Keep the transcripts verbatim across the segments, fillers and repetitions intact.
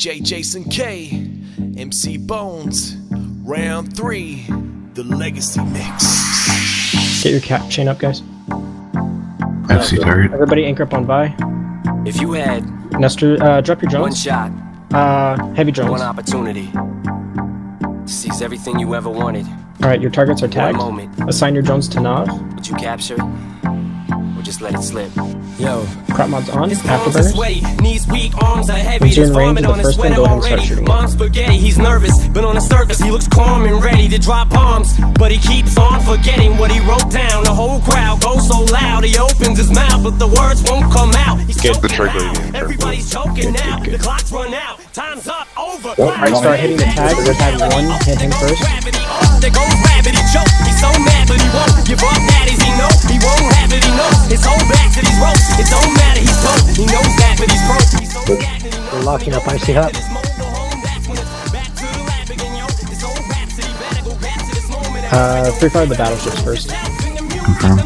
J Jason K, M C Bones, round three, the Legacy Mix. Get your cap chain up, guys. F C target. Everybody anchor up on Vi. If you had Nestor, uh, drop your drones. one shot, Uh, heavy drones. one opportunity to seize everything you ever wanted, Alright, your targets are tagged. one moment, Assign your drones to Nav. would you capture it or just let it slip? Yo, Crop mods on. his arms are Afterburners. sweaty, knees weak, arms are heavy. Once you're in There's range of vomit the on his first one, sweater go ahead and start already. shooting. Mom's spaghetti, he's nervous, but on the surface he looks calm and ready to drop bombs. But he keeps on forgetting what he wrote down. The whole crowd goes so loud, he opens his mouth, but the words won't come out. He's Get the choking trigger now. again. Everybody's choking Good, now. good, good. The clock's run out. Time's up. Over. Alright, start hitting the tag. We're tag one. Hit him first. There goes rabbit, he choke. He's so mad, but he won't give up. That is he know. He won't have it, he knows. His whole back to these ropes. It don't matter, he's broke. He knows that, but he's broke. He's so gagged and he knows. We're locking up Icy Hut. Uh, free fire the battleships first. Confirm.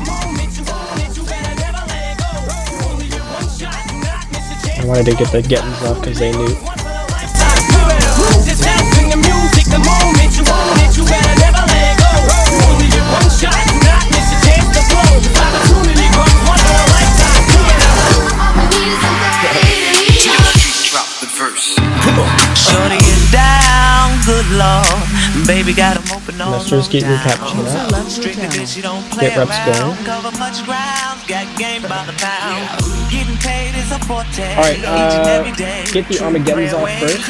I wanted to get the Gettins off because they knew. Shorty is down, good lord. Baby got him open on. Nestor's get your cap chain up. Get reps going. Alright, uh, get the Armageddons off first.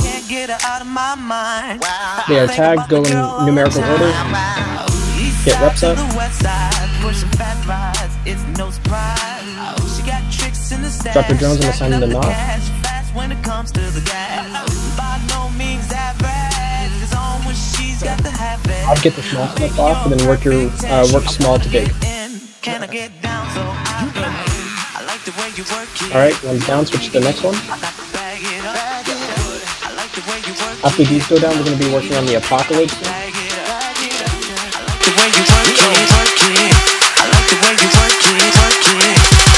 They are tagged, go in numerical order. Get reps up. Drop your drones and assign them to Nav. When it comes to the gas, by no means average. It's on when she's got the habit. I'll get the small stuff off and then work your uh, work small to big. Can I get down so I like the way you work it. Alright, one's down, switch to the next one. I like the way you work it. After these go down, we're going to be working on the Apocalypse. The way you work it, work it. I like the way you work it, work it.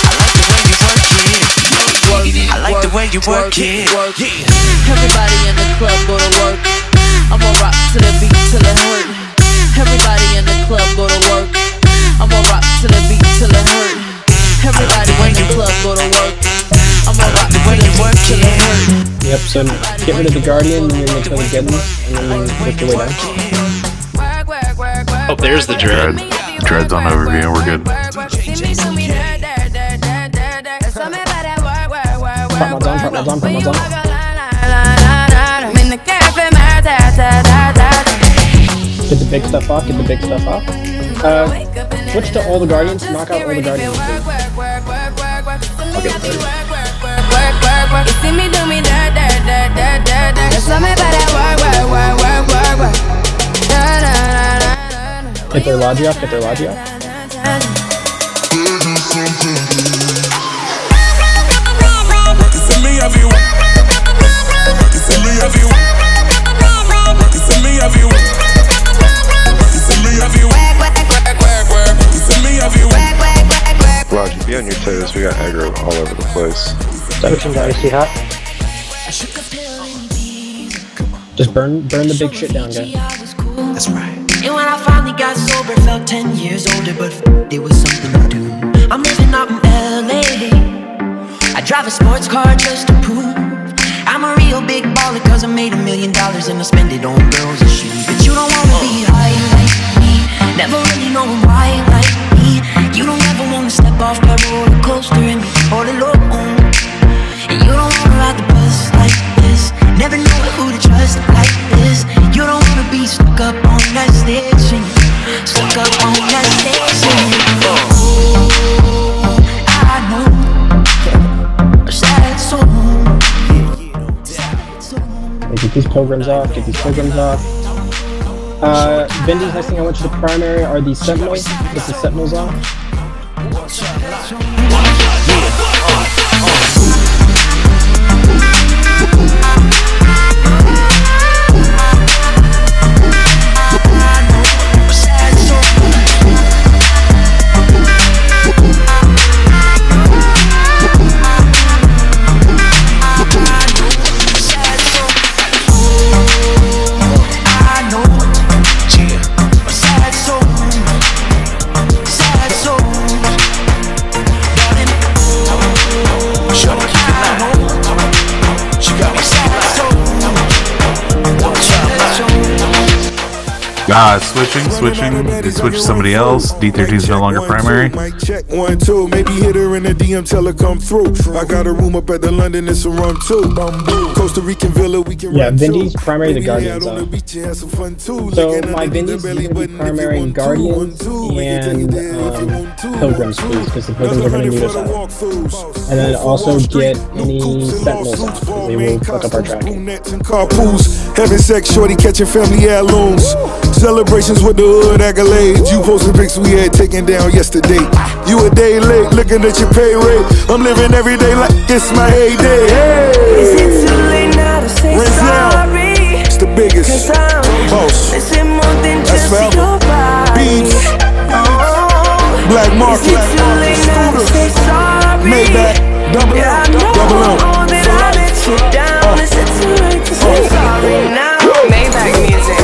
I like the way you work it. Everybody in the club go to work. I'ma rock to the beat till it hurt. Everybody in the club go to work. I'ma rock to the beat till it hurt. Everybody in the club go to work. I'ma rock to the beat till it hurt. Yep, so get rid of the Guardian, and then until the Gettins, and then work your way down. Oh, there's the dread. Dread's on overview, we're good. Front mods on, front mods on, front mods on. Get the big stuff off, get the big stuff off. Uh, switch to all the Guardians, knock out all the Guardians. I'll get the third. Get their Logi off, get their Logi off. Logi, be on your toes. We got aggro all over the place. Switching to Icy Hot. Just burn, burn the big shit down, guys. That's right. And when I finally got sober, felt ten years older, but f it was something to do. I'm living out in L A. I drive a sports car just to prove I'm a real big baller, cause I made a million dollars and I spend it on girls and shoes. But you don't wanna be high like me, never really know why like me. You don't ever wanna step off that roller coaster and be all alone. And you don't wanna ride the bus like this, never know who to trust like this. You don't wanna be stuck up on that station, stuck up on that station. Oh, I know a sad soul. Get these Pilgrims off, get these Pilgrims off. Uh, Bendy's next thing I want you to primary are the Sentinels. Get the Sentinels off. Uh, switching, switching. They switched to somebody else. D thirteen is no longer primary. Check one, two. Maybe hit her in the D M, tell her come through. I got a room up at the London, it's a rum too. Costa Rican villa, we can yeah, Vindy's primary, the Guardians off. So my Vindy's is going to be primary in Guardians and um, Pilgrims, please, because the Pilgrims are going to need us out. And then also get any Sentinels off, because they will fuck up our tracking. Having sex, shorty catching family heirlooms. Celebrations with the hood accolades. You posted pics we had taken down yesterday. You a day late, looking at your pay rate. I'm living every day like it's my heyday. Hey. Is it too late now to say sorry? It's the biggest. Boss. That's forever. Beats. Oh. Black Market. Is it too late now to say sorry? Maybach. Double yeah, up. Double up. That I let you down. Is it too late to say sorry now? Maybach music.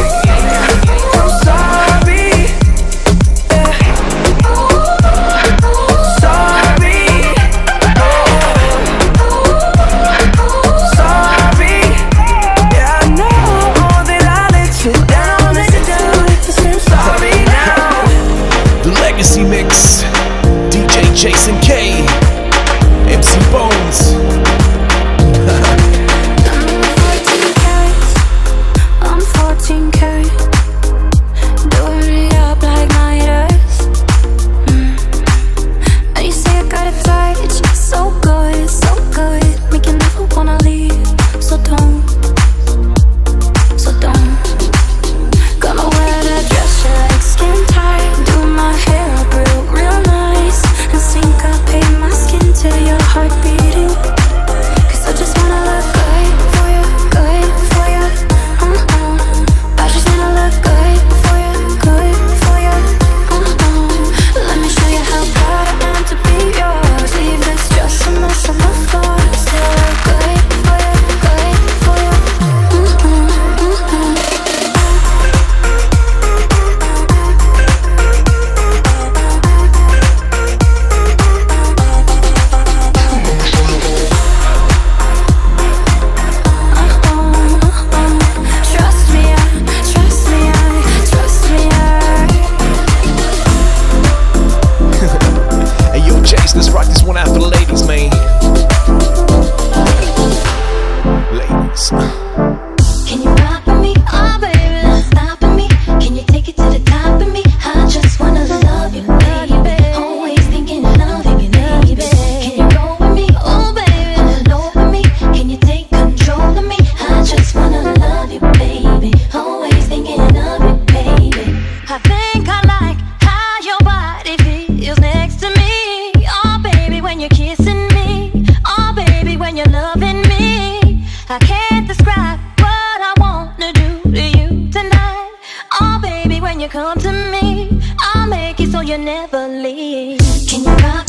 Mix, D J Jason K, M C Bones. I'm fourteen K, doing it up like Midas. mm. And you say I got it tight, it's just so good, so good, make you never wanna leave. So don't, so don't. Gonna wear that dress you like skin tight, do my hair up real, real nice, and syncopate my skin to your heart beating. Cause I just wanna look good for you, good for you. uh-uh. I just wanna look good for you, good for you. uh-uh. Let me show you how proud I am to be yours. Leave this dress a mess on the floor. Still look good for you, good for you. uh-uh, uh-uh. Trust me, I, trust me, I, trust me, I. Hey yo, Jace, let's rock this one out for the ladies, man. Ladies. Can you rock with me? Oh baby, stop with me. Can you take it to the top of me? I just wanna love you, baby. Always thinking of loving you, baby. Can you roll with me? Oh baby, roll with me. Can you take control of me? I just wanna love you, baby. Always thinking of you, baby. I think I like how your body feels next to me. Oh baby, when you're kissing me. Oh baby, when you're loving me. I can't describe what I wanna do to you tonight. Oh baby, when you come to me, I'll make it so you never leave. Can you rock